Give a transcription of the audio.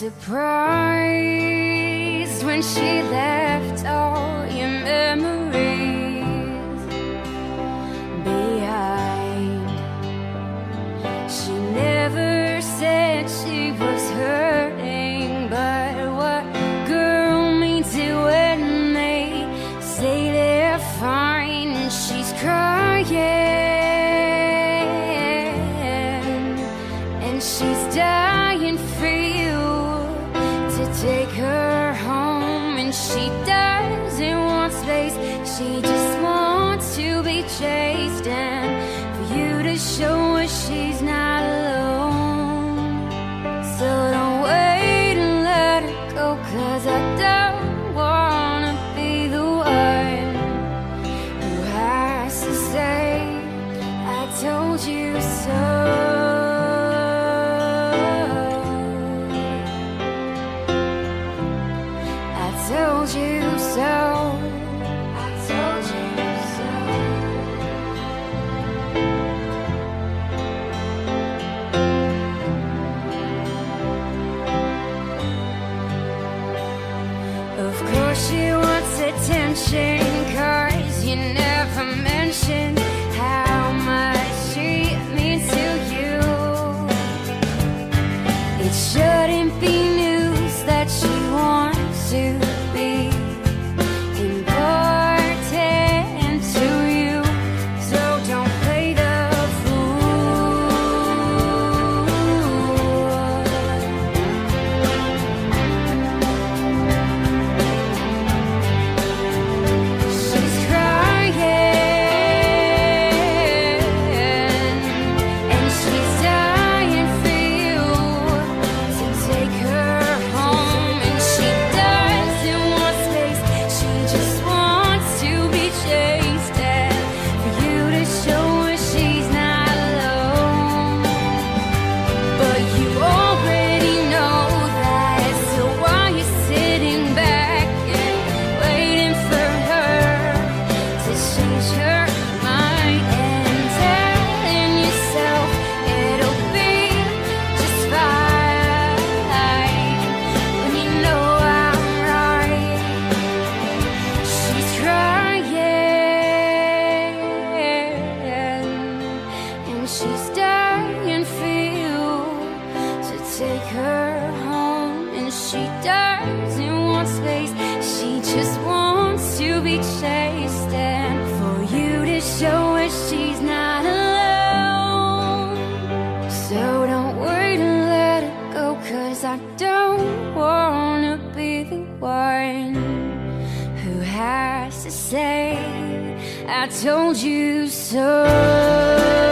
surprised when she left all your memories behind. She never said she was hurting, but what girl means it when they say they're fine? And she's crying, and she's dying for you to take her home. And she doesn't want space, she just wants to be chased, and for you to show her she's not alone. So don't wait and let her go, 'cause I don't wanna be the one who has to say I told you so. I told you so. I told you so. Of course she wants attention, 'cause you never mentioned how much she means to you. It shouldn't be news that she wants to be important to you, so don't play the fool. She's crying, and she's dying for you to take her home. And she doesn't want space, she just wants to be chased, and for you to show her she's not alone. But you already know that, so why you sitting back and waiting for her to change her mind, and telling yourself it'll be just fine when you know I'm right? She's crying, and she's dying for you to take her home. And she doesn't want space, she just wants to be chased, and for you to show her she's not alone. So don't wait and let her go, 'cause I don't wanna be the one who has to say I told you so.